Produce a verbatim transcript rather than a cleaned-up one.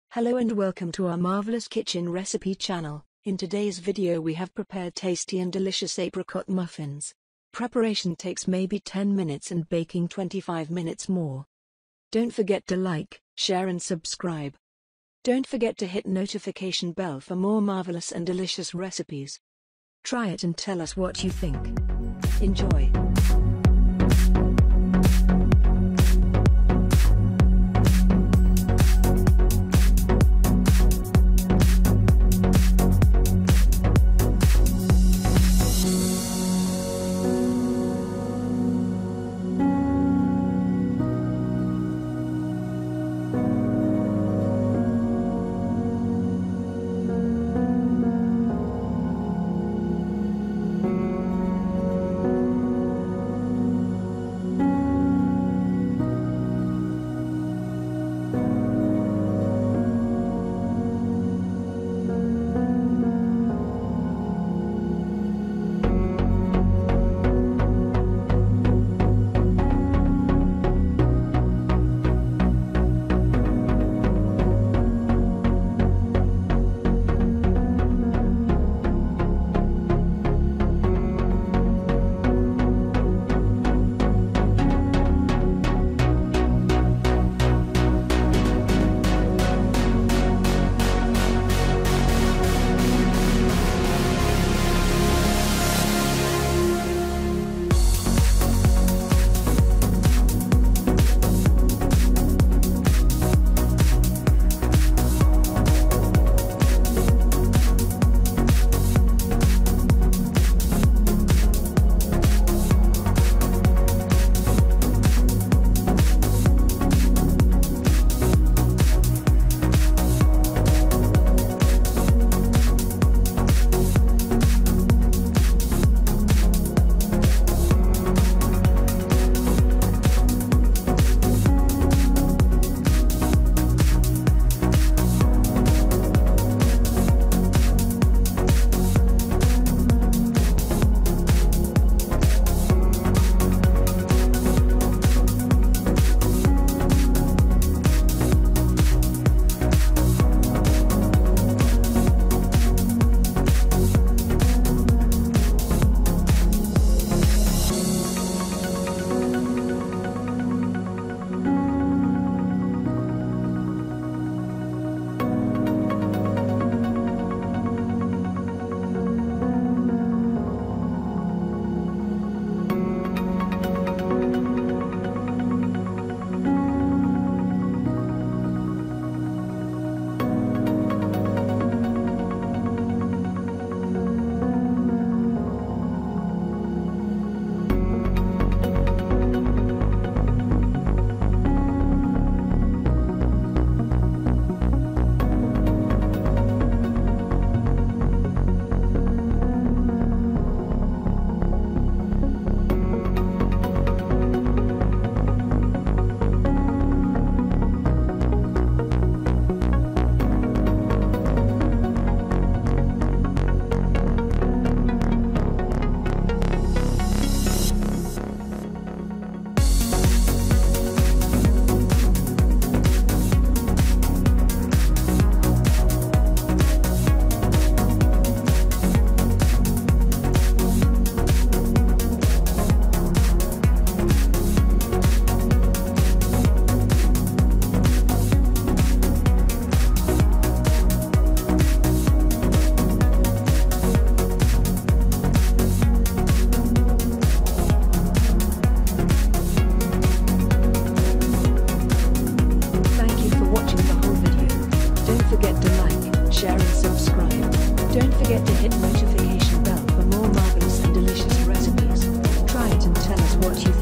Hello and welcome to our marvelous kitchen recipe channel. In today's video we have prepared tasty and delicious apricot muffins. Preparation takes maybe ten minutes and baking twenty-five minutes more. Don't forget to like, share and subscribe. Don't forget to hit notification bell for more marvelous and delicious recipes. Try it and tell us what you think. Enjoy. Don't forget to hit notification bell for more marvelous and delicious recipes. Try it and tell us what you think.